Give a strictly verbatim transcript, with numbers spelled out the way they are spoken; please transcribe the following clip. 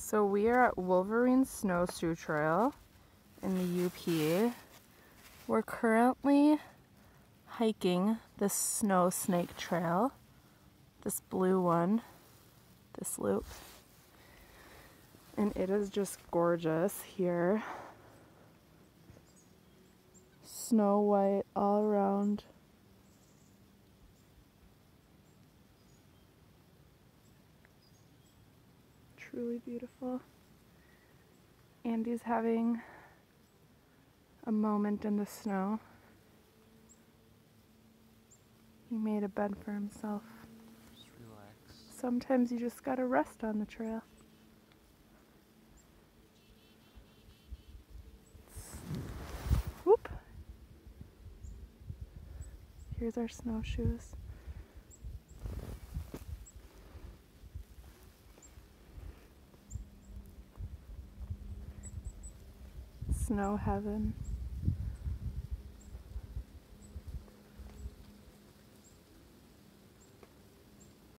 So we are at Wolverine Snowshoe Trail in the U P. We're currently hiking the Snow Snake Trail, this blue one, this loop. And it is just gorgeous here. Snow white all around. Truly beautiful. Andy's having a moment in the snow. He made a bed for himself. Just relax. Sometimes you just gotta rest on the trail. Whoop! Here's our snowshoes. Snow heaven.